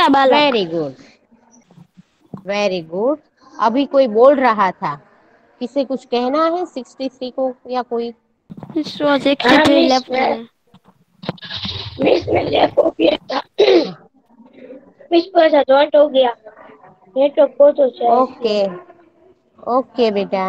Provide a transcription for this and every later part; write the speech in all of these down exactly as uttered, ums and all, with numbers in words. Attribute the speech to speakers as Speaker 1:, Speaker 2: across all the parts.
Speaker 1: सच्चा बालक।
Speaker 2: Very good, very good. अभी कोई बोल रहा था, किसे कुछ कहना है सिक्सटी थ्री को या कोई?
Speaker 1: सो सिक्सटी
Speaker 3: हाँ
Speaker 1: थ्री
Speaker 3: मिस,
Speaker 1: लेफ्ट
Speaker 3: मैं
Speaker 1: में।
Speaker 3: मिस मैंने कॉपी था। मिस पर जॉइंट हो गया, नेटवर्क बहुत अच्छा है इसलिए।
Speaker 2: ओके, ओके बेटा।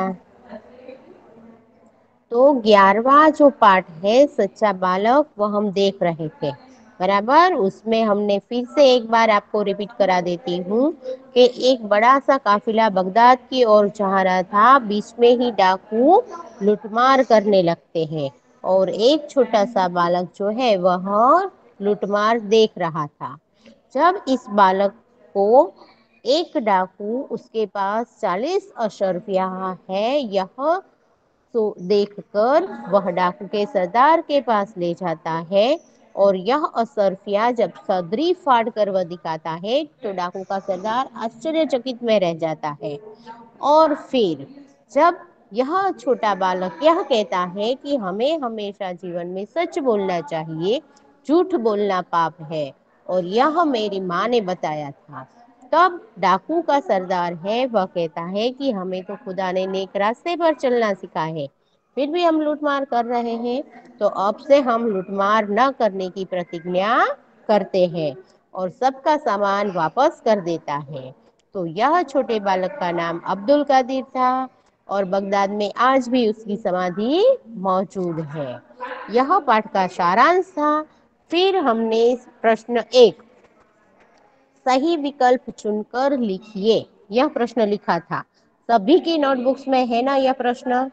Speaker 2: तो ग्यारहवा जो पाठ है सच्चा बालक, वो हम देख रहे थे, बराबर। उसमें हमने फिर से एक बार आपको रिपीट करा देती हूँ कि एक बड़ा सा काफिला बगदाद की ओर जा रहा था। बीच में ही डाकू लूटमार करने लगते हैं और एक छोटा सा बालक जो है वह लूटमार देख रहा था। जब इस बालक को एक डाकू उसके पास चालीस अशर्फिया है यह तो देखकर वह डाकू के सरदार के पास ले जाता है और यह असरफिया जब सदरी फाड़ कर वह दिखाता है तो डाकू का सरदार आश्चर्यचकित में रह जाता है। और फिर जब यह छोटा बालक यह कहता है कि हमें हमेशा जीवन में सच बोलना चाहिए, झूठ बोलना पाप है और यह मेरी माँ ने बताया था, तब डाकू का सरदार है वह कहता है कि हमें तो खुदा ने नेक रास्ते पर चलना सिखा है, फिर भी हम लूटमार कर रहे हैं, तो अब से हम लूटमार न करने की प्रतिज्ञा करते हैं और सबका सामान वापस कर देता है। तो यह छोटे बालक का नाम अब्दुल कादिर था और बगदाद में आज भी उसकी समाधि मौजूद है। यह पाठ का सारांश था। फिर हमने प्रश्न एक, सही विकल्प चुनकर लिखिए, यह प्रश्न लिखा था। सभी की नोटबुक्स में है ना यह प्रश्न?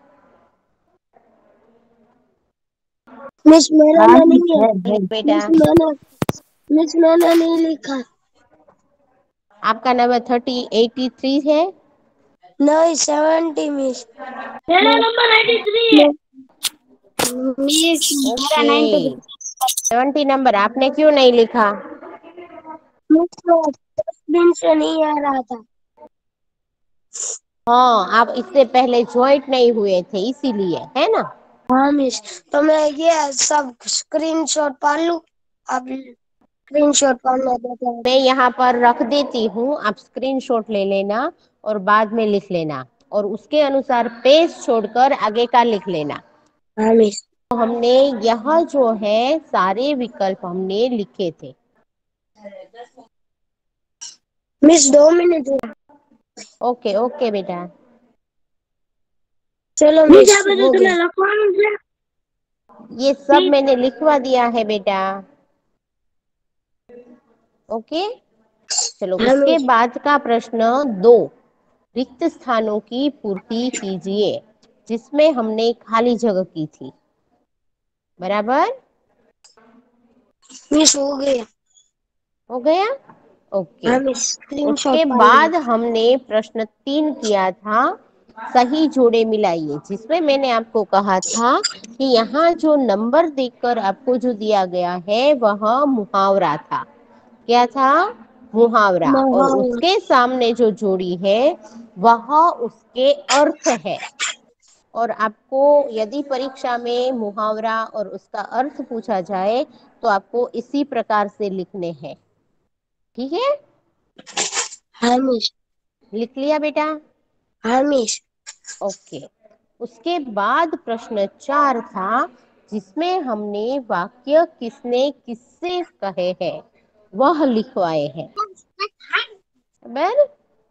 Speaker 3: मिस मेरा
Speaker 4: हाँ
Speaker 3: ना
Speaker 4: मिस,
Speaker 3: नहीं है।
Speaker 4: है है।
Speaker 2: बेटा
Speaker 3: मिस मैंने मिस मैंने नहीं लिखा।
Speaker 2: आपका नंबर थर्टी एटी थ्री है।
Speaker 3: नहीं, सेवेंटी मिस। मेरा नंबर नाइन्टी थ्री है। मिस मेरा
Speaker 2: okay,
Speaker 3: ninety three.
Speaker 2: Seventy number आपने क्यों नहीं लिखा?
Speaker 3: मिस तो दस दिन से नहीं आ रहा था।
Speaker 2: हाँ, आप इससे पहले ज्वाइंट नहीं हुए थे इसीलिए, है ना?
Speaker 3: हाँ मिस, तो मैं ये सब स्क्रीनशॉट पाल लूं? आप स्क्रीनशॉट पालना देता है।
Speaker 2: मैं यहाँ पर रख देती हूँ, आप स्क्रीनशॉट ले लेना और बाद में लिख लेना और उसके अनुसार पेज छोड़कर आगे का लिख लेना।
Speaker 3: हाँ मिस।
Speaker 2: तो हमने यह जो है सारे विकल्प हमने लिखे थे।
Speaker 3: मिस दो मिनट।
Speaker 2: ओके ओके बेटा,
Speaker 3: चलो मिस, हो गया।
Speaker 2: ये सब मैंने लिखवा दिया है बेटा। ओके, चलो
Speaker 3: हाँ
Speaker 2: उसके
Speaker 3: मिस।
Speaker 2: बाद का प्रश्न दो, रिक्त स्थानों की पूर्ति कीजिए, जिसमें हमने खाली जगह की थी, बराबर।
Speaker 3: मिस हो गया।
Speaker 2: हो गया, ओके।
Speaker 3: हाँ मिस, स्क्रीनशॉट
Speaker 2: उसके
Speaker 3: पाल
Speaker 2: बाद
Speaker 3: लिया।
Speaker 2: हमने प्रश्न तीन किया था, सही जोड़े मिलाइए, जिसमें मैंने आपको कहा था कि यहाँ जो नंबर देखकर आपको जो दिया गया है वह मुहावरा था। क्या था? मुहावरा। और
Speaker 3: महान।
Speaker 2: उसके सामने जो जोड़ी है वह उसके अर्थ है। और आपको यदि परीक्षा में मुहावरा और उसका अर्थ पूछा जाए तो आपको इसी प्रकार से लिखने हैं, ठीक है?
Speaker 3: हाँ मिस।
Speaker 2: लिख लिया बेटा?
Speaker 3: हाँ मिस।
Speaker 2: ओके। उसके बाद प्रश्न चार था, जिसमें हमने वाक्य किसने किससे कहे हैं वह लिखवाए हैं, बराबर।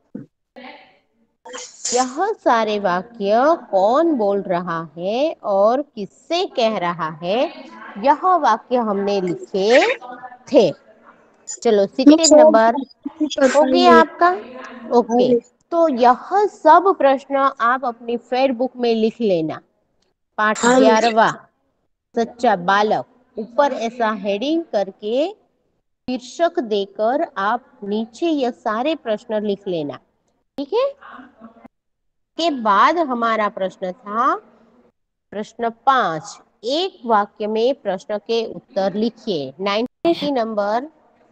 Speaker 2: यह सारे वाक्य कौन बोल रहा है और किससे कह रहा है, यह वाक्य हमने लिखे थे। चलो
Speaker 3: मिस
Speaker 2: सीटेड
Speaker 3: हो
Speaker 2: नंबर
Speaker 3: गया, स्क्रीनशॉट
Speaker 2: हो
Speaker 3: पाल
Speaker 2: गया
Speaker 3: लिया।
Speaker 2: आपका।
Speaker 3: हाँ
Speaker 2: ओके,
Speaker 3: मिस।
Speaker 2: तो यह सब प्रश्न आप अपनी फेयर बुक में लिख लेना। पाठ
Speaker 3: हाँ मिस।
Speaker 2: ग्यारहवा, सच्चा बालक, ऊपर ऐसा हेडिंग करके शीर्षक देकर आप नीचे यह सारे प्रश्न लिख लेना, ठीक है? के बाद हमारा प्रश्न था प्रश्न पांच, एक वाक्य में प्रश्न के उत्तर लिखिए। नाइन्टी नंबर,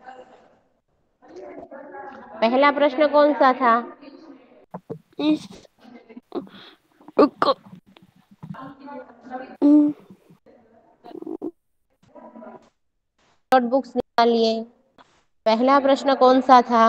Speaker 2: पहला प्रश्न कौन सा था?
Speaker 1: इस रुको। हम्म,
Speaker 2: नोटबुक्स निकालिए। पहला प्रश्न कौन सा था?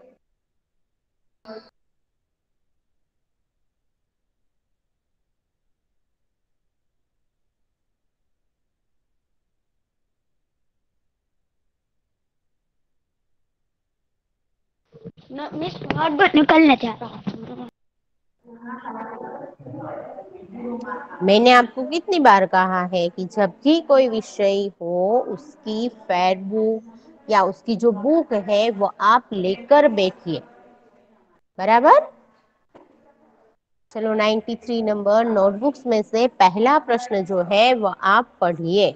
Speaker 1: न- मिस नोटबुक निकलने जा रहा हूँ।
Speaker 2: मैंने आपको कितनी बार कहा है कि जब भी कोई विषय हो उसकी फेयर बुक या उसकी जो बुक है वो आप लेकर बैठिए, बराबर। चलो तिरानवे नंबर नोटबुक्स में से पहला प्रश्न जो है वो आप पढ़िए।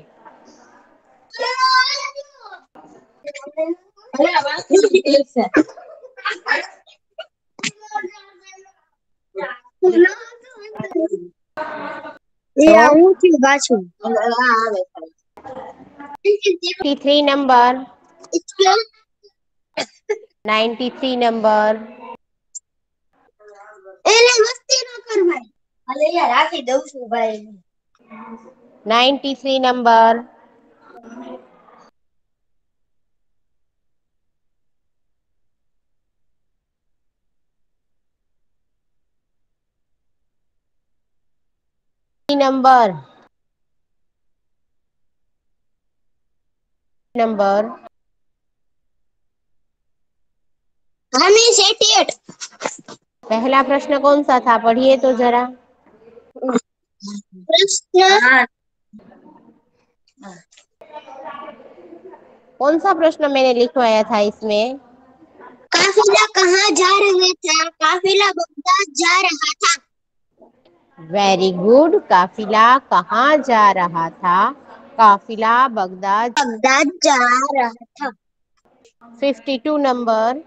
Speaker 3: ये आऊं थी बाछू
Speaker 2: तिरानवे नंबर तिरानवे नंबर
Speaker 3: એને મસ્તી ન કર ભાઈ અલે યાર રાખી દઉં છું ભાઈ
Speaker 2: तिरानवे नंबर नंबर नंबर
Speaker 3: हमें सेटिएट
Speaker 2: पहला प्रश्न कौन सा था? पढ़िए तो जरा।
Speaker 3: प्रश्न
Speaker 2: कौन सा प्रश्न मैंने लिखवाया था इसमें?
Speaker 3: काफिला कहाँ जा रहा था? काफिला बगदाद जा रहा था।
Speaker 2: Very good. काफिला कहाँ जा रहा था? काफिला बगदाद
Speaker 3: बगदाद जा रहा था।
Speaker 2: बावन नंबर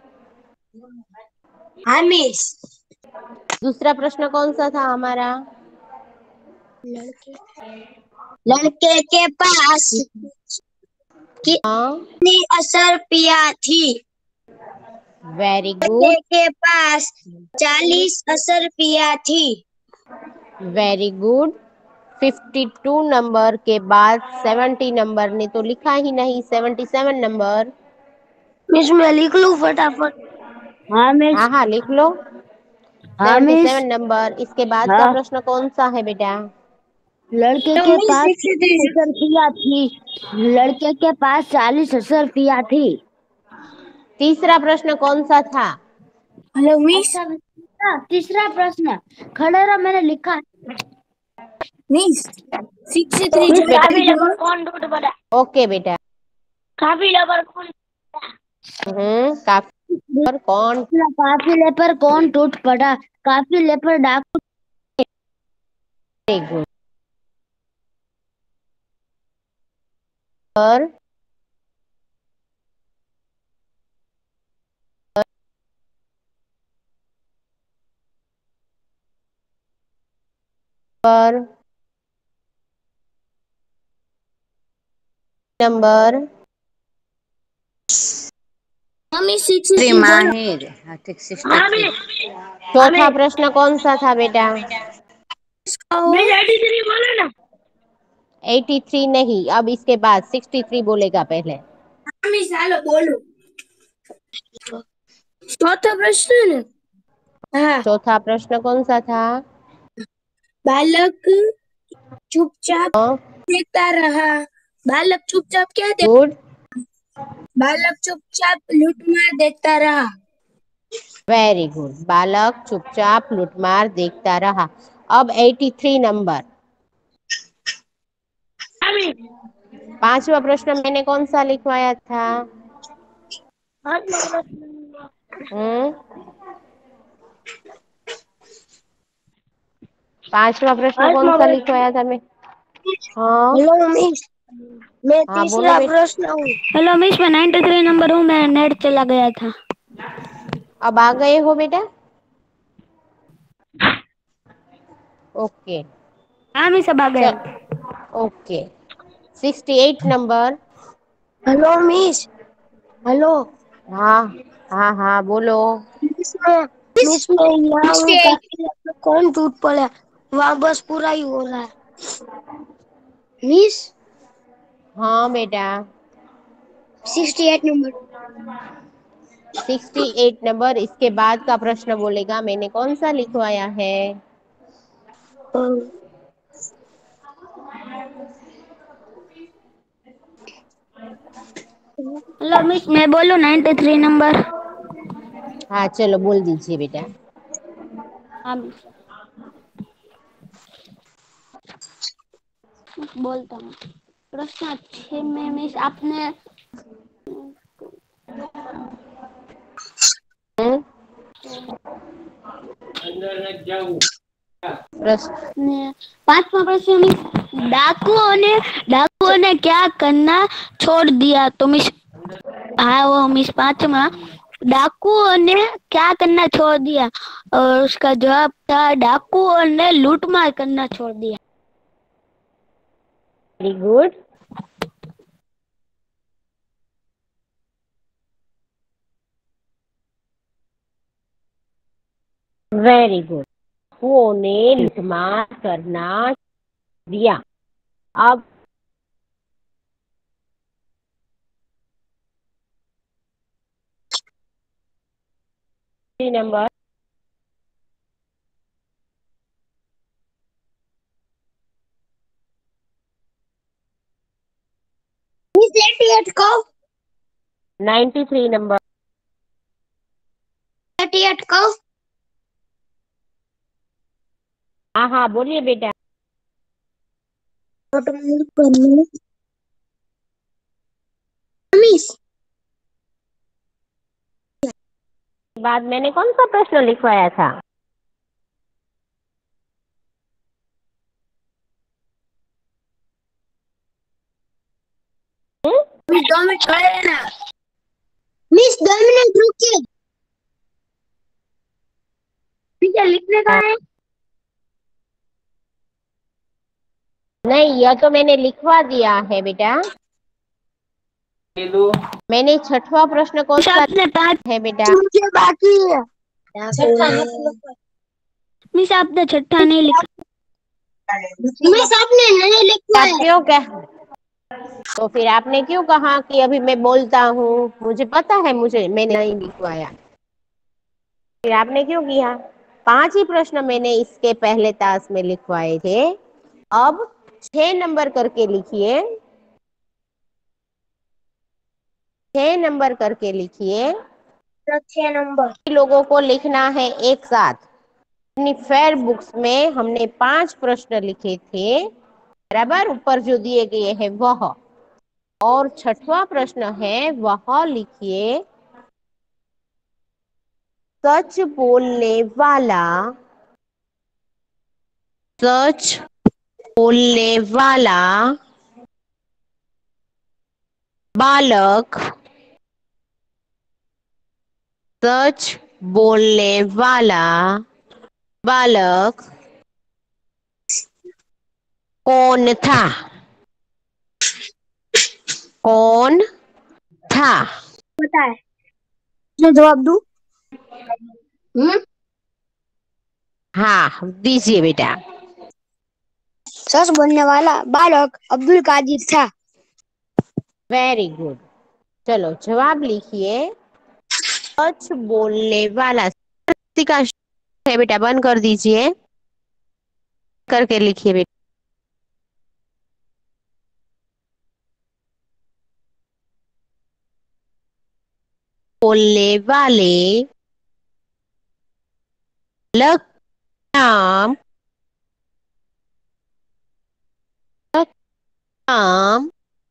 Speaker 3: हामिश
Speaker 2: दूसरा प्रश्न कौन सा था हमारा?
Speaker 3: लड़के लड़के के पास
Speaker 2: हाँ,
Speaker 3: कितनी असर पिया थी?
Speaker 2: वेरी
Speaker 3: लड़के
Speaker 2: गुड,
Speaker 3: के पास चालीस असर पिया थी।
Speaker 2: Very good. बावन नंबर के बाद सत्तर नंबर ने तो लिखा ही नहीं। सतहत्तर नंबर
Speaker 3: मिस मैं लिख लूं फटाफट? हाँ मिस।
Speaker 2: हाँ हाँ लिख लो।
Speaker 3: हाँ मिस।
Speaker 2: सतहत्तर नंबर। इसके बाद का
Speaker 3: हाँ
Speaker 2: प्रश्न कौन सा है बेटा?
Speaker 3: लड़के के पास असर पिया थी। लड़के के पास चालीस असर पिया थी।
Speaker 2: तीसरा प्रश्न कौन सा था?
Speaker 3: Hello miss. अच्छा तीसरा प्रश्न खड़े रहो मैंने लिखा मिस सिक्स थ्री
Speaker 2: मिस बेटा
Speaker 3: काफिले पर कौन टूट पड़ा?
Speaker 2: ओके बेटा।
Speaker 3: काफिले पर कौन
Speaker 2: हम्म काफी पर कौन?
Speaker 3: काफिले पर कौन टूट पड़ा? काफिले पर डाकू
Speaker 2: वेरी गुड। पर पर नंबर
Speaker 3: मम्मी सिक्स थ्री माहिर
Speaker 2: चौथा प्रश्न कौन सा था बेटा?
Speaker 3: मिस एटी थ्री बोलो ना।
Speaker 2: तिरासी नहीं, अब इसके बाद तिरसठ बोलेगा पहले।
Speaker 3: मिस हेलो बोलो। चौथा प्रश्न है ना? हाँ
Speaker 2: चौथा प्रश्न कौन सा था?
Speaker 3: बालक चुपचाप
Speaker 2: हाँ,
Speaker 3: देखता रहा। बालक चुपचाप क्या देख
Speaker 2: गुड,
Speaker 3: बालक चुपचाप लूटमार देखता रहा।
Speaker 2: Very good. बालक चुपचाप लूटमार देखता रहा। अब तिरासी नंबर पांचवा प्रश्न मैंने कौन सा लिखवाया था? हम्म पांचवा प्रश्न कौन सा लिखवाया था मैं? हाँ
Speaker 3: हेलो मिस मैं
Speaker 2: हाँ बोलो
Speaker 3: तीसरा
Speaker 2: बेटा।
Speaker 3: प्रश्न हूँ।
Speaker 1: हेलो मिस मैं तिरानवे नंबर हूँ, मेरा नेट चला गया था।
Speaker 2: अब आ गए हो बेटा? ओके
Speaker 1: हाँ मिस अब आ गया।
Speaker 2: चल ओके। अड़सठ नंबर
Speaker 3: हेलो मिस हेलो
Speaker 2: हाँ हाँ हाँ बोलो।
Speaker 3: मिस मैं मिस मैं यहाँ हूँ। काफिले पर कौन टूट पड़ा? वहाँ बस पूरा ही हो रहा है मिस।
Speaker 2: हाँ बेटा।
Speaker 3: अड़सठ नंबर
Speaker 2: सिक्सटी एट नंबर, इसके बाद का प्रश्न बोलेगा मैंने कौन सा लिखवाया है।
Speaker 1: हेलो मिस, मैं बोलूँ नाइन्टी थ्री नंबर।
Speaker 2: हाँ चलो बोल दीजिए बेटा।
Speaker 1: हाँ मिस, बोलता हूँ। प्रश्न छह में मिस आपने
Speaker 2: हम्म,
Speaker 1: तो
Speaker 2: प्रश्न
Speaker 1: ने पांचवा प्रश्न मिस, डाकुओं ने डाकुओं ने क्या करना छोड़ दिया? तो मिस, हाँ वो मिस पांचवा, डाकुओं ने क्या करना छोड़ दिया? और उसका जवाब था डाकुओं ने लूटमार करना छोड़ दिया।
Speaker 2: Very good. Very good. डाकुओं ने लूटमार करना दिया। अब नंबर
Speaker 3: अड़तालीस को
Speaker 2: नाइन्टी थ्री नंबर।
Speaker 3: अड़तालीस को
Speaker 2: हाँ हाँ बोलिए बेटा।
Speaker 3: मिस
Speaker 2: बाद मैंने कौन सा प्रश्न लिखवाया था? हम्म?
Speaker 3: मिस दो मिनट खड़े ना। मिस दो मिनट रुकिए। ठीक है, लिखने का है।
Speaker 2: नहीं, यह तो मैंने लिखवा दिया है बेटा। मैंने छठवां प्रश्न कौन
Speaker 1: मिस
Speaker 2: सा
Speaker 1: आपने पांच
Speaker 2: है बेटा?
Speaker 3: मुझे बाकी है। छठा
Speaker 1: मिस आपने छठा नहीं लिखा।
Speaker 3: मिस आपने नहीं लिखा
Speaker 2: आप
Speaker 3: है।
Speaker 2: क्यों कह तो फिर आपने क्यों कहा कि अभी मैं बोलता हूँ? मुझे पता है, मुझे मैंने नहीं लिखवाया। फिर आपने क्यों किया? पांच ही प्रश्न मैंने इसके पहले तास में लिखवाए थे। अब छह नंबर करके लिखिए। छह नंबर करके लिखिए।
Speaker 3: छह नंबर।
Speaker 2: लोगों को लिखना है एक साथ। अपनी फेयर बुक्स में हमने पांच प्रश्न लिखे थे, बराबर, ऊपर जो दिए गए हैं वह। और छठवां प्रश्न है वह लिखिए, सच बोलने वाला सच बोलने वाला बालक सच बोलने वाला बालक कौन था? कौन था?
Speaker 3: पता है। मैं जवाब दूं? हम्म
Speaker 2: हाँ दीजिए बेटा।
Speaker 3: सच बोलने वाला बालक अब्दुल कादिर था।
Speaker 2: Very good. चलो जवाब लिखिए। सच बोलने वाला का है बेटा, बंद कर दीजिए, करके लिखिए बेटा। बोलने वाले लक नाम लक नाम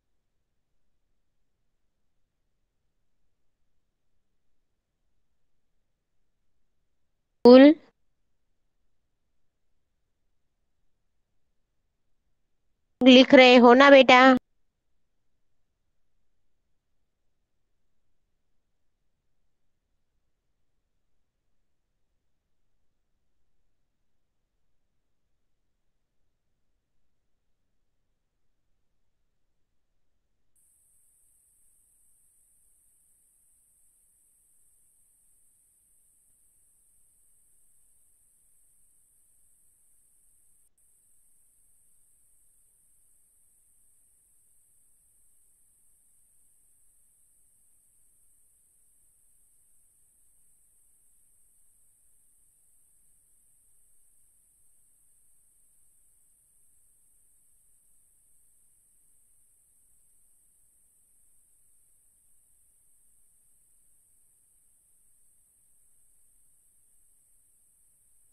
Speaker 2: फुल लिख रहे हो ना बेटा?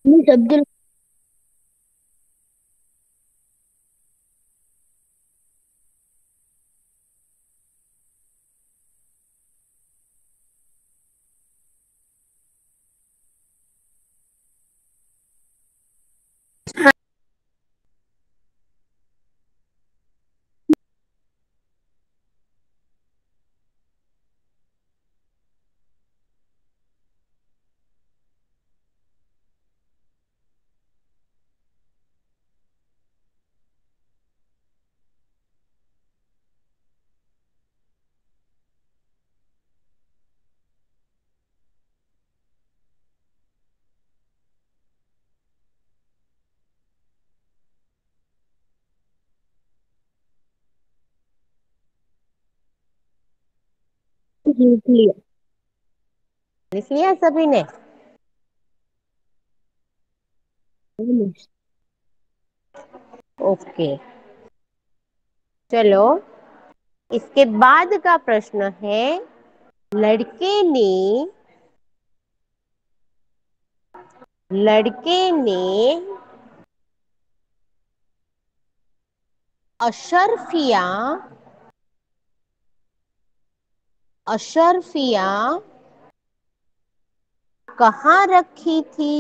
Speaker 1: मिस अब्दुल जीत लिया।
Speaker 2: लिख लिया सभी ने? ओके, चलो इसके बाद का प्रश्न है, लड़के ने लड़के ने अशर्फिया अशर्फिया कहाँ रखी थी?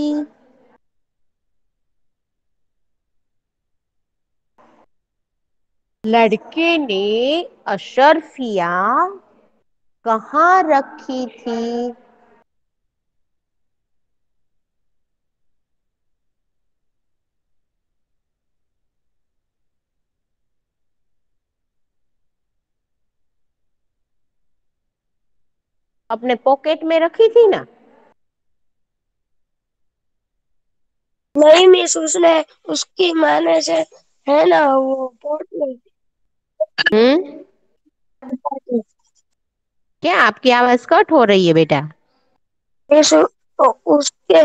Speaker 2: लड़के ने अशर्फिया कहाँ रखी थी? अपने पॉकेट में रखी थी ना?
Speaker 3: नहीं मिस, उसने उसकी माने से है ना वो पोर्ट में।
Speaker 2: हम्म क्या आपकी आवाज कट हो रही है बेटा?
Speaker 3: मिस उ- उसके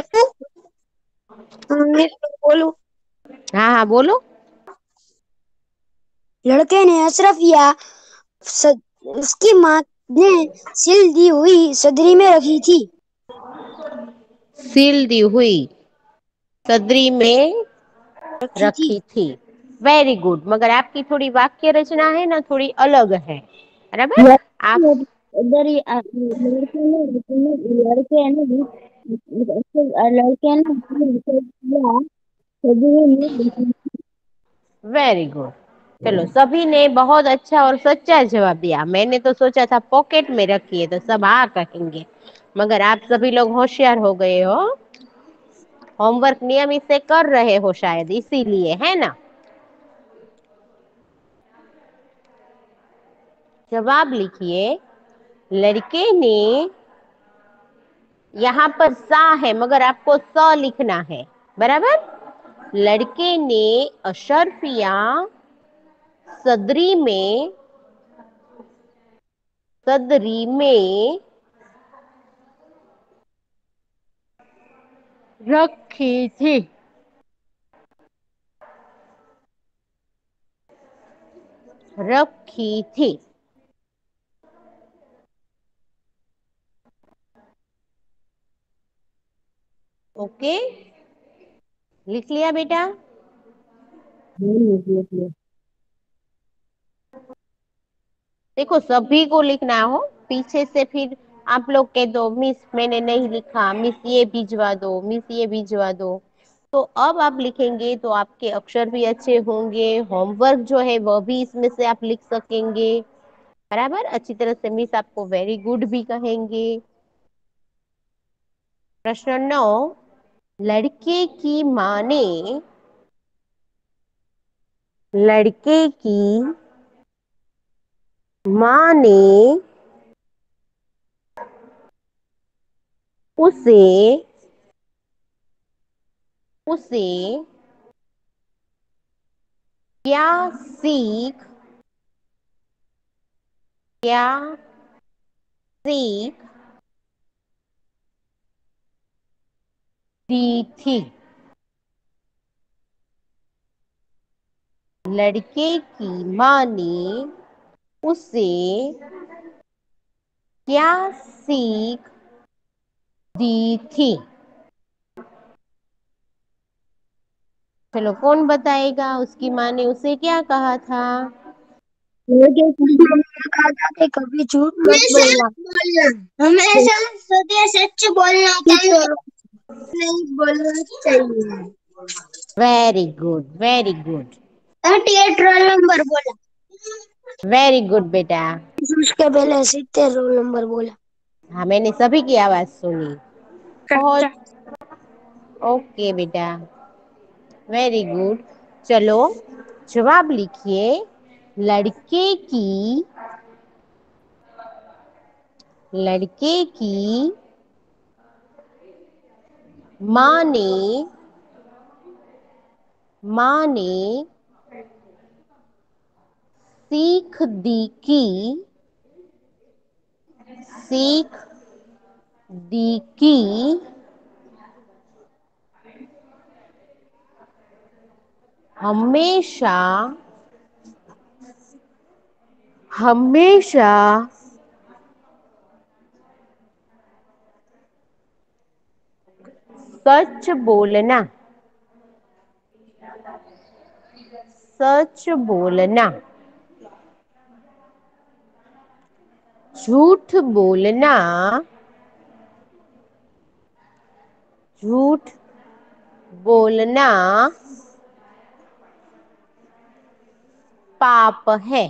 Speaker 3: मिस बोलूं,
Speaker 2: हाँ हाँ बोलो।
Speaker 3: लड़के ने अशरफिया सद, उसकी माँ ने सिल दी हुई सदरी में रखी थी।
Speaker 2: सील दी हुई सदरी में
Speaker 3: रखी थी।
Speaker 2: रखी थी। वेरी गुड, मगर आपकी थोड़ी वाक्य रचना है ना, थोड़ी अलग है, बराबर। आप
Speaker 1: उधर ही आ- लड़के ने लड़के ने लड़के ने लड़के ने सदरी में
Speaker 2: वेरी गुड। चलो, सभी ने बहुत अच्छा और सच्चा जवाब दिया। मैंने तो सोचा था पॉकेट में रखी है तो सब हाँ कहेंगे, मगर आप सभी लोग होशियार हो गए हो, होमवर्क नियमित से कर रहे हो शायद, इसीलिए, है ना। जवाब लिखिए। लड़के ने, यहाँ पर सा है मगर आपको स लिखना है, बराबर। लड़के ने अशर्फिया सदरी में सदरी में रखी थी। रखी थी। ओके, लिख लिया बेटा? देखो, सभी को लिखना हो, पीछे से फिर आप लोग कह दो मिस मैंने नहीं लिखा, मिस ये भिजवा दो, मिस ये भिजवा दो। तो अब आप लिखेंगे तो आपके अक्षर भी अच्छे होंगे, होमवर्क जो है वह भी इसमें से आप लिख सकेंगे, बराबर। अच्छी तरह से मिस आपको वेरी गुड भी कहेंगे। प्रश्न नौ, लड़के की माँ ने लड़के की माँ ने उसे उसे क्या सीख क्या सीख दी थी? लड़के की माँ ने उसे क्या सीख दी थी? चलो कौन बताएगा उसकी माँ ने उसे क्या कहा था?
Speaker 1: मुझे कहा था कि कभी झूठ मत बोलना, हमेशा सत्य सच बोलना चाहिए, नहीं बोलना चाहिए।
Speaker 2: Very good, very good,
Speaker 1: thirty eight roll number बोला,
Speaker 2: वेरी गुड बेटा।
Speaker 1: उसके पहले सित्तेर रोल नंबर बोला।
Speaker 2: हाँ, मैंने सभी की आवाज सुनी। बहुत ओके बेटा, वेरी गुड। चलो जवाब लिखिए। लड़के की लड़के की माँ ने माँ ने सीख दी कि सीख दी कि हमेशा हमेशा सच बोलना, सच बोलना, झूठ बोलना, झूठ बोलना पाप है।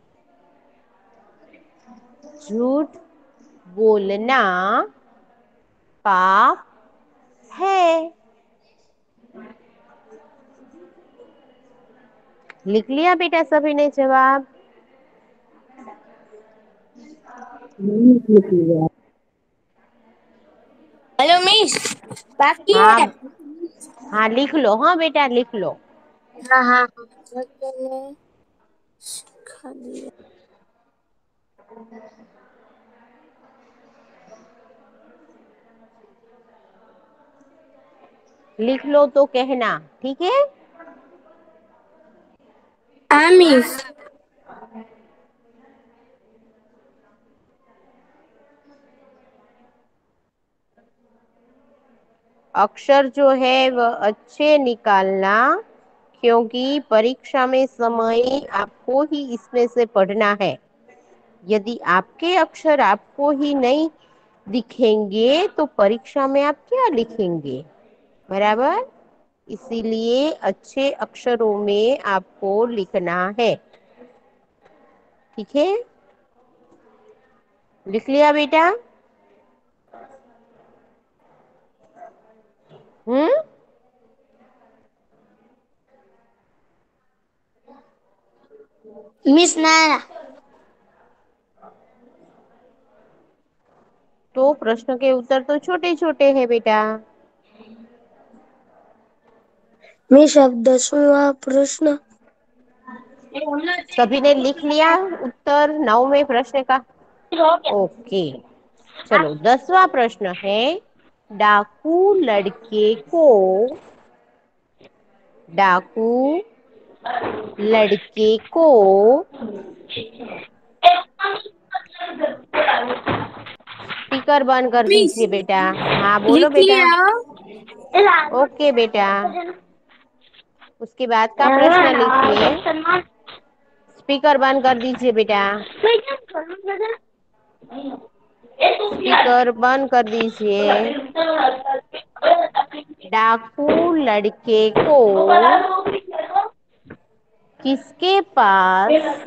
Speaker 2: झूठ बोलना पाप है। लिख लिया बेटा सभी ने जवाब?
Speaker 1: हेलो मिस, बाकी
Speaker 2: हाँ
Speaker 1: है।
Speaker 2: हाँ, लिख लो। हाँ बेटा लिख लो।
Speaker 1: हाँ हाँ हाँ, सिखा दिया।
Speaker 2: लिख लो तो कहना, ठीक है?
Speaker 1: हाँ मिस।
Speaker 2: अक्षर जो है वह अच्छे निकालना, क्योंकि परीक्षा में समय आपको ही इसमें से पढ़ना है। यदि आपके अक्षर आपको ही नहीं दिखेंगे तो परीक्षा में आप क्या लिखेंगे? बराबर, इसीलिए अच्छे अक्षरों में आपको लिखना है। ठीक है, लिख लिया बेटा? हम्म
Speaker 1: मिस नायरा,
Speaker 2: तो प्रश्न के उत्तर तो छोटे छोटे हैं बेटा।
Speaker 1: मिस अब दसवां प्रश्न।
Speaker 2: सभी ने लिख लिया उत्तर नौवें प्रश्न का? ओके, चलो दसवां प्रश्न है। डाकू लड़के को डाकू लड़के को स्पीकर बंद कर
Speaker 1: मिस
Speaker 2: दीजिए बेटा। हाँ बोलो
Speaker 1: लिख
Speaker 2: बेटा।
Speaker 1: लिया।
Speaker 2: ओके बेटा, उसके बाद का प्रश्न लिखिए। स्पीकर बंद कर दीजिए बेटा। स्पीकर बंद कर दीजिए। डाकू लड़के को किसके पास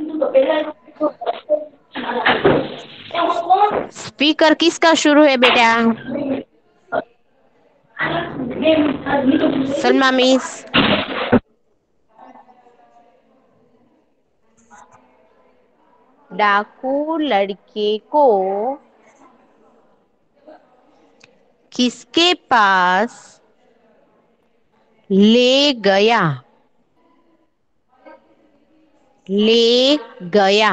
Speaker 2: स्पीकर किसका शुरू है बेटा? सलमा मिस, डाकू लड़के को किसके पास ले गया? ले गया।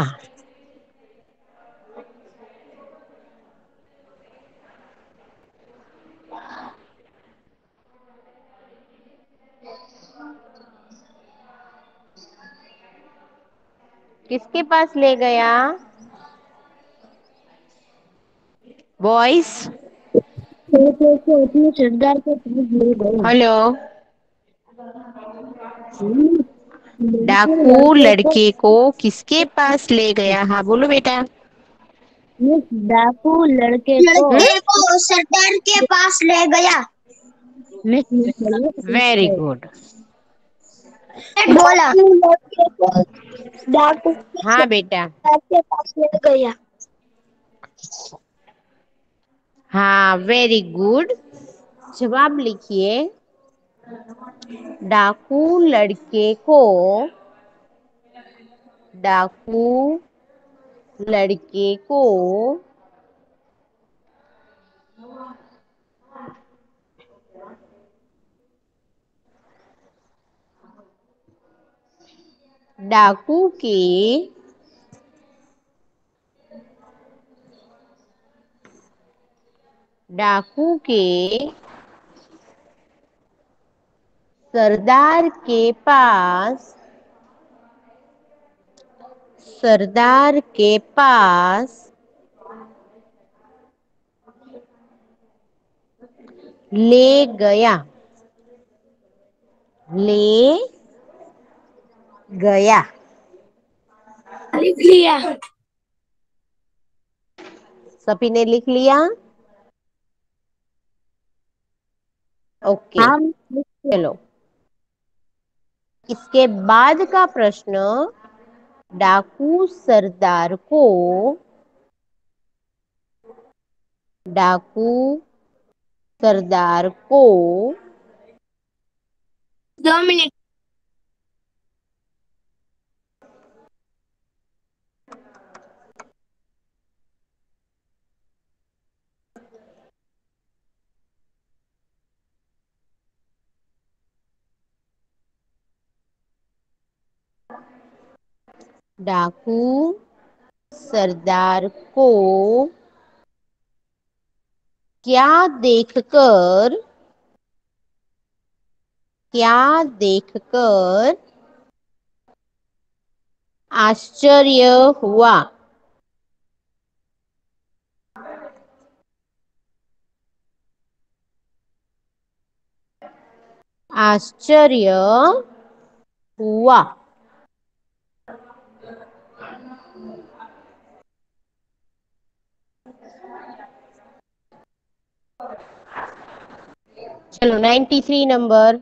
Speaker 2: किसके पास ले गया बॉयज?
Speaker 1: अपने सरदार के पास ले गया।
Speaker 2: हेलो, डाकू लड़के को किसके पास ले गया? हाँ बोलो बेटा।
Speaker 1: मिस डाकू लड़के को
Speaker 3: लड़के को सरदार के पास ले गया।
Speaker 1: मिस मिस बोलिए,
Speaker 2: वेरी
Speaker 1: मिस
Speaker 2: गुड।
Speaker 3: बोला डाकू लड़के को डाकू के
Speaker 2: हाँ बेटा।
Speaker 3: सरदार के पास ले गया।
Speaker 2: हाँ वेरी गुड। जवाब लिखिए। डाकू लड़के को डाकू लड़के को डाकू के डाकू के सरदार के पास सरदार के पास ले गया ले गया।
Speaker 3: लिख लिया।
Speaker 2: सभी ने लिख लिया? ओके
Speaker 1: हाँ
Speaker 2: चलो। इसके बाद का प्रश्न, डाकू सरदार को डाकू सरदार को
Speaker 3: दो मिनट।
Speaker 2: डाकू सरदार को क्या देखकर क्या देखकर आश्चर्य हुआ? आश्चर्य हुआ। चलो ninety three number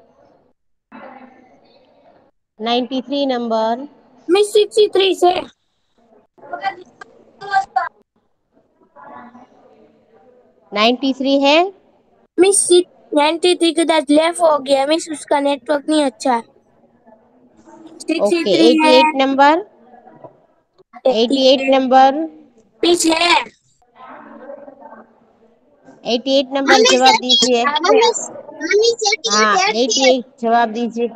Speaker 2: ninety three number
Speaker 3: miss sixty three से
Speaker 2: नाइन्टी थ्री है।
Speaker 3: मिस नाइन्टी थ्री कदाच लेफ्ट हो गया मिस, उसका नेटवर्क नहीं अच्छा है। सिक्सटी
Speaker 2: ओके
Speaker 3: थ्री
Speaker 2: एटी
Speaker 3: है।
Speaker 2: Eight number eighty eight number
Speaker 3: पीछे है।
Speaker 2: एटी एट नंबर जवाब दीजिए। हाँ एटी एट जवाब दीजिए।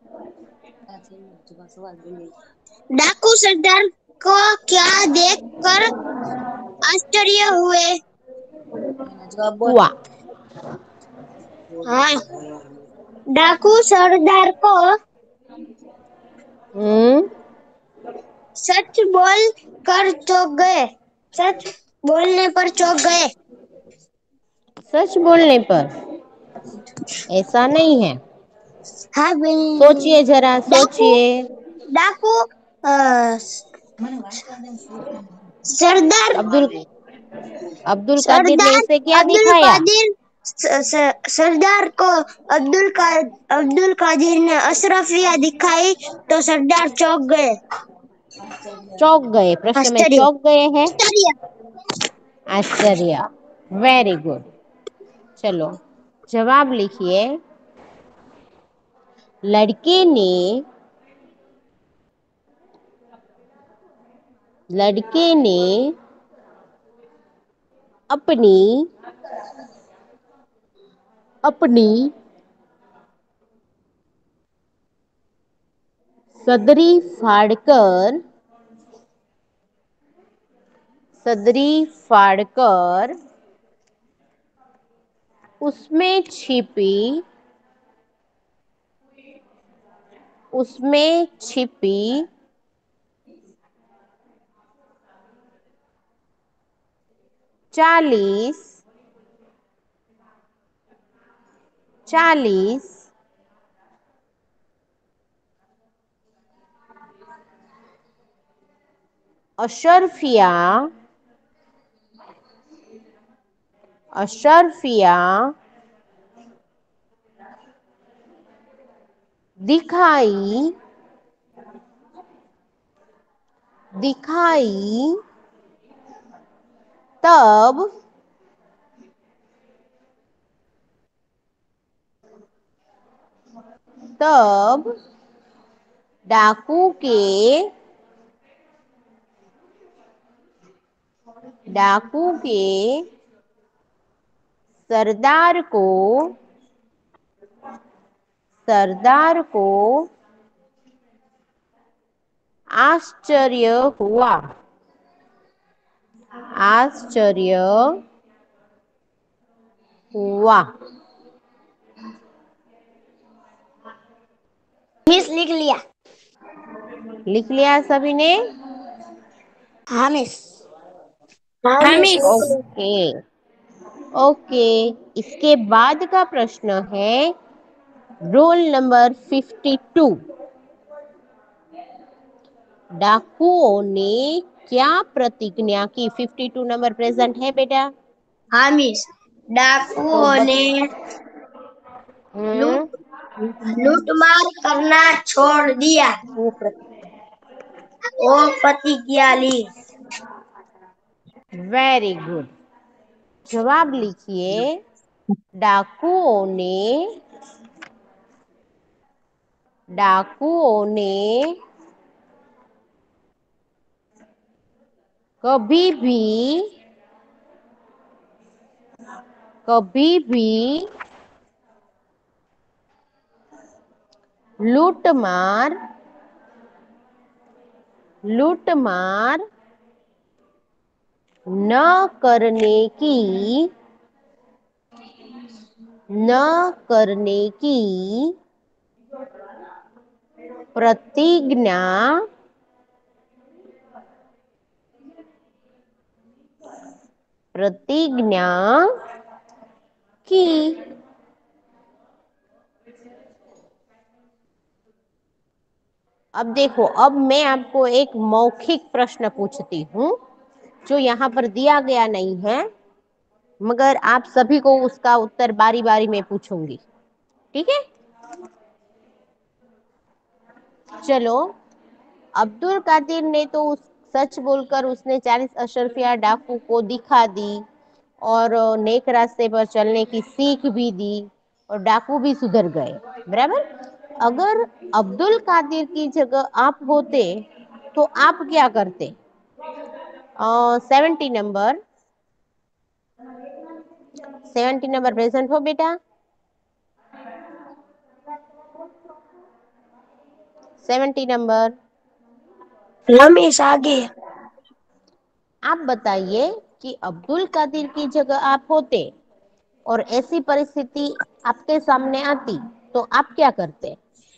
Speaker 3: डाकू सरदार को क्या देख कर आश्चर्य हुए?
Speaker 2: हुआ।
Speaker 3: हाँ, डाकू सरदार को
Speaker 2: हम्म
Speaker 3: सच बोल कर चौंक गए। सच बोलने पर चौंक गए।
Speaker 2: सच बोलने पर ऐसा नहीं है।
Speaker 3: हाँ बिल
Speaker 2: सोचिए जरा
Speaker 3: डाकू
Speaker 2: सोचिए।
Speaker 3: डाकू अ, सरदार
Speaker 2: अब्दुल अब्दुल कादिर ने
Speaker 3: सरदार
Speaker 2: उसे क्या
Speaker 3: अब्दुल
Speaker 2: दिखाया?
Speaker 3: कादिर स- स- सरदार को अब्दुल का अब्दुल कादिर ने अशरफिया दिखाई तो सरदार चौंक गए।
Speaker 2: चौंक गए। प्रश्न में
Speaker 3: आश्चर्य
Speaker 2: चौंक गए हैं।
Speaker 3: आश्चर्य।
Speaker 2: आश्चर्य। Very good. चलो जवाब लिखिए। लड़के ने लड़के ने अपनी अपनी सदरी फाड़कर सदरी फाड़कर उसमें छिपी उसमें छिपी चालीस चालीस अशरफिया अशरफिया दिखाई दिखाई तब तब डाकू के डाकू के सरदार को सरदार को आश्चर्य हुआ आश्चर्य हुआ।
Speaker 3: मिस लिख लिया।
Speaker 2: लिख लिया सभी ने?
Speaker 3: हाँ मिस। हाँ मिस।
Speaker 2: Okay okay. इसके बाद का प्रश्न है रोल नंबर फिफ्टी टू। डाकुओं ने क्या प्रतिज्ञा की? फिफ्टी टू नंबर प्रेजेंट है बेटा?
Speaker 3: हाँ मिस।
Speaker 2: तो
Speaker 3: डाकुओं
Speaker 2: बत...
Speaker 3: ने
Speaker 2: हम्म
Speaker 3: लूट लूटमार करना छोड़ दिया।
Speaker 2: वो प्र...
Speaker 3: वो प्रतिज्ञा ली।
Speaker 2: Very good. जवाब लिखिए। डाकुओं ने डाकुओं ने कभी भी कभी भी लूटमार लूटमार न करने की न करने की प्रतिज्ञा प्रतिज्ञा की। अब देखो, अब मैं आपको एक मौखिक प्रश्न पूछती हूँ जो यहाँ पर दिया गया नहीं है, मगर आप सभी को उसका उत्तर बारी बारी में पूछूंगी। ठीक है? चलो। अब्दुल कादिर ने तो उस सच बोलकर उसने चालीस अशरफिया डाकू को दिखा दी और नेक रास्ते पर चलने की सीख भी दी और डाकू भी सुधर गए। बराबर? अगर अब्दुल कादिर की जगह आप होते तो आप क्या करते? Seventy number seventy number present हो बेटा? सेवेंटी नंबर
Speaker 3: हाँ मिस आगे।
Speaker 2: आप बताइए कि अब्दुल कादिर की जगह आप होते और ऐसी परिस्थिति आपके सामने आती तो आप क्या करते?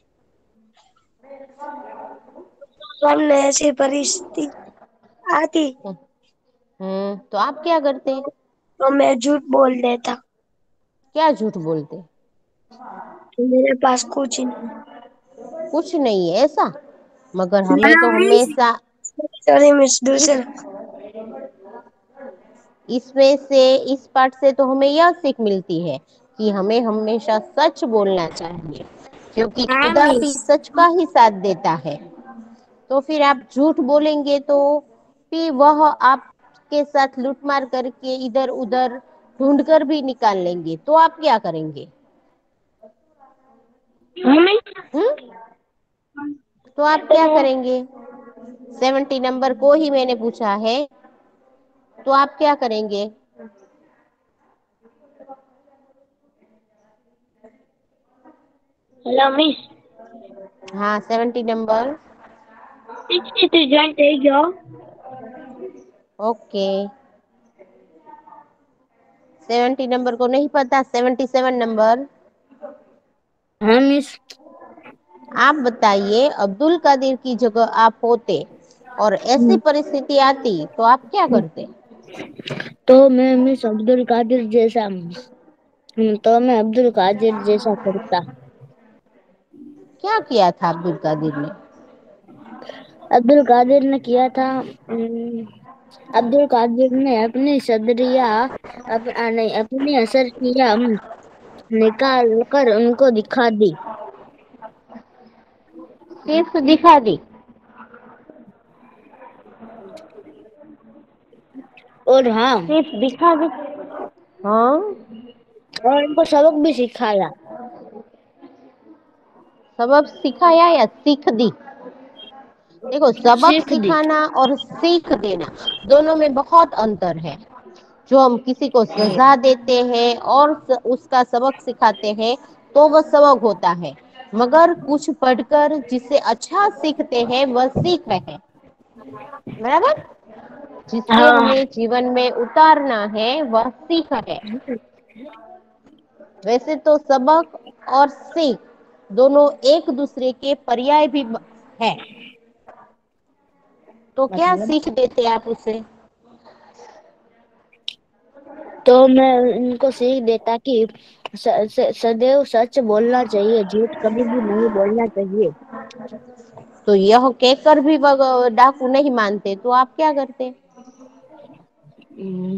Speaker 3: सामने ऐसी परिस्थिति आती
Speaker 2: हम्म तो आप क्या करते?
Speaker 3: तो मैं झूठ बोल देता।
Speaker 2: क्या झूठ बोलते?
Speaker 3: मेरे पास कुछ नहीं।
Speaker 2: कुछ नहीं है ऐसा? मगर हमें
Speaker 3: ना
Speaker 2: तो
Speaker 3: मिस।
Speaker 2: हमेशा
Speaker 3: सॉरी मिस
Speaker 2: इस
Speaker 3: दूसरा।
Speaker 2: इसमें से इस पाठ से तो हमें यह सीख मिलती है कि हमें हमेशा सच बोलना चाहिए, क्योंकि
Speaker 3: हाँ
Speaker 2: खुदा भी
Speaker 3: मिस।
Speaker 2: सच का ही साथ देता है। तो फिर आप झूठ बोलेंगे तो फिर वह आपके साथ लूटमार करके इधर उधर ढूंढ कर भी निकाल लेंगे, तो आप क्या करेंगे?
Speaker 3: हाँ मिस।
Speaker 2: हम्म तो आप क्या करेंगे? सेवेंटी नंबर को ही मैंने पूछा है, तो आप क्या करेंगे?
Speaker 3: Hello miss.
Speaker 2: हाँ, seventy number.
Speaker 3: Sixty three join થઈ ગયો।
Speaker 2: ओके। सेवेंटी नंबर को नहीं पता? Seventy seven number.
Speaker 1: हाँ मिस।
Speaker 2: आप बताइए, अब्दुल कादिर की जगह आप होते और ऐसी परिस्थिति आती तो आप क्या करते?
Speaker 1: तो मैं मिस अब्दुल कादिर जैसा हूँ, तो मैं अब्दुल कादिर जैसा करता।
Speaker 2: क्या किया था अब्दुल कादिर ने?
Speaker 1: अब्दुल कादिर ने किया था। अम, अब्दुल कादिर ने अपनी सदरिया अप, आ, नहीं अपनी असरकिया निकाल कर उनको दिखा दी।
Speaker 2: सिर्फ दिखा दी।
Speaker 1: और हाँ,
Speaker 2: सिर्फ दिखा दी। हाँ,
Speaker 1: और उनको सबक भी सिखाया।
Speaker 2: सबक सिखाया या सीख दी? देखो, सबक
Speaker 1: सीख दी।
Speaker 2: सिखाना और सीख देना दोनों में बहुत अंतर है। जो हम किसी को सजा देते हैं और उसका सबक सिखाते हैं तो वह सबक होता है, मगर कुछ पढ़कर जिसे अच्छा सीखते हैं वह सीख है। बराबर? जिससे
Speaker 1: हाँ।
Speaker 2: हमें जीवन में उतारना है वह सीख है। वैसे तो सबक और सीख दोनों एक दूसरे के पर्याय भी है। तो क्या
Speaker 1: मतलब
Speaker 2: सीख देते आप उसे?
Speaker 1: तो मैं इनको सीख देता कि स, स, सदैव सच बोलना चाहिए, झूठ कभी भी नहीं बोलना चाहिए।
Speaker 2: तो यह कहकर भी वह डाकू नहीं मानते तो आप क्या करते?
Speaker 1: हम्म,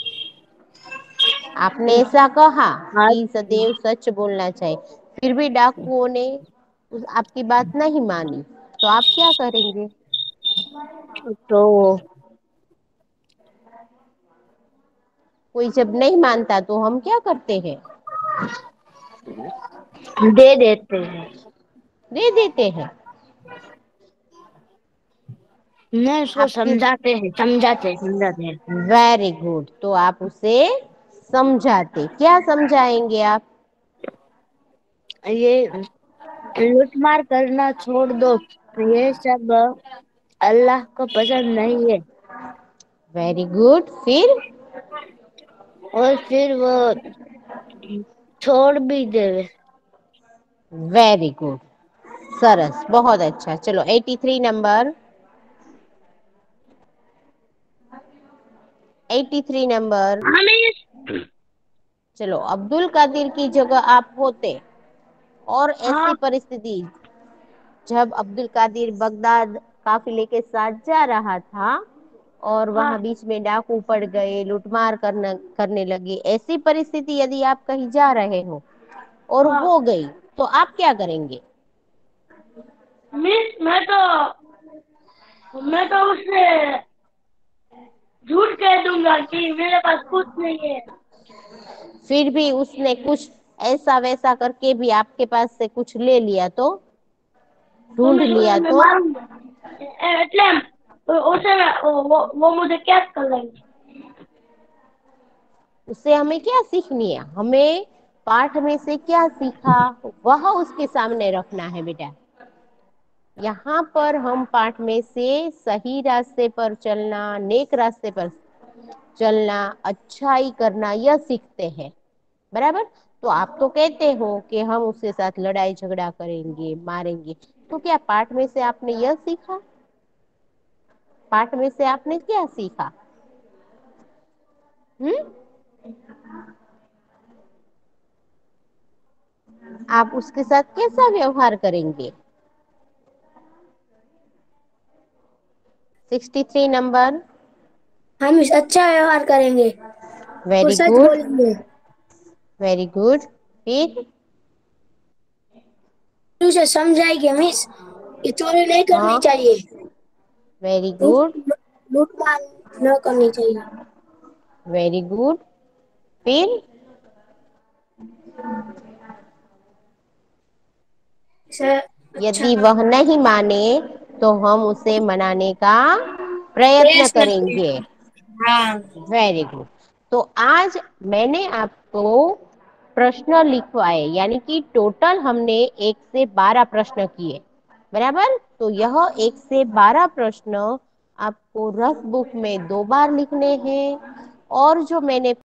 Speaker 2: आपने ऐसा कहा
Speaker 1: आज
Speaker 2: कि सदैव सच बोलना चाहिए, फिर भी डाकुओं ने उस आपकी बात नहीं मानी, तो आप क्या करेंगे?
Speaker 1: तो
Speaker 2: कोई जब नहीं मानता तो हम क्या करते हैं?
Speaker 1: दे देते हैं।
Speaker 2: दे देते हैं।
Speaker 1: नहीं, उसको
Speaker 2: आपकी
Speaker 1: समझाते हैं, समझाते हैं, समझाते हैं।
Speaker 2: Very good. तो आप उसे समझाते, क्या समझाएंगे आप?
Speaker 1: ये लूटमार करना छोड़ दो, ये सब अल्लाह को पसंद नहीं है।
Speaker 2: Very good. फिर?
Speaker 1: और फिर वो छोड़ भी देवे।
Speaker 2: वेरी गुड, सरस, बहुत अच्छा। चलो eighty three number, eighty three number.
Speaker 3: हमें।
Speaker 2: चलो, अब्दुल कादिर की जगह आप होते और ऐसी
Speaker 3: हाँ।
Speaker 2: परिस्थिति जब अब्दुल कादिर बगदाद काफिले के साथ जा रहा था और
Speaker 3: हाँ।
Speaker 2: वहां बीच में डाकू पड़ गए, लूटमार करने करने लगे, ऐसी परिस्थिति यदि आप कहीं जा रहे हो और
Speaker 3: हाँ।
Speaker 2: हो गई तो आप क्या करेंगे?
Speaker 3: मिस मैं तो मैं तो उससे झूठ कह दूंगा कि मेरे पास कुछ नहीं है।
Speaker 2: फिर भी उसने कुछ ऐसा वैसा करके भी आपके पास से कुछ ले लिया तो,
Speaker 3: तो
Speaker 2: ढूंढ
Speaker 3: मैं
Speaker 2: लिया
Speaker 3: मैं
Speaker 2: तो?
Speaker 3: मारूंगा। ए- એટલે तो उसे मैं वो वो वो मुझे क्या कर लेंगे।
Speaker 2: उससे हमें क्या सीखनी है? हमें पाठ में से क्या सीखा वह उसके सामने रखना है बेटा। यहाँ पर हम पाठ में से सही रास्ते पर चलना, नेक रास्ते पर चलना, अच्छाई करना, यह सीखते हैं। बराबर? तो आप तो कहते हो कि हम उसके साथ लड़ाई झगड़ा करेंगे, मारेंगे, तो क्या पाठ में से आपने यह सीखा? पाठ में से आपने क्या सीखा? हम्म? आप उसके साथ कैसा व्यवहार करेंगे? Sixty three number.
Speaker 1: हम अच्छा व्यवहार करेंगे और
Speaker 2: वेरी
Speaker 1: सच
Speaker 2: गुड,
Speaker 1: बोलेंगे।
Speaker 2: Very good. फिर?
Speaker 1: उसे समझाएंगे मिस, ये चोरी नहीं करनी
Speaker 2: हाँ,
Speaker 1: चाहिए,
Speaker 2: वेरी
Speaker 1: लूट
Speaker 2: गुड,
Speaker 1: लूटमार न करनी चाहिए।
Speaker 2: Very good. फिर?
Speaker 1: से अच्छा
Speaker 2: यदि वह नहीं माने तो हम उसे मनाने का प्रयत्न
Speaker 1: प्रयत्न
Speaker 2: करेंगे।
Speaker 1: करेंगे। हाँ।
Speaker 2: Very good. तो आज मैंने आपको प्रश्न लिखवाए, यानी कि टोटल हमने एक से बारह प्रश्न किए। बराबर? तो यह एक से बारह प्रश्न आपको रफ बुक में दो बार लिखने हैं, और जो मैंने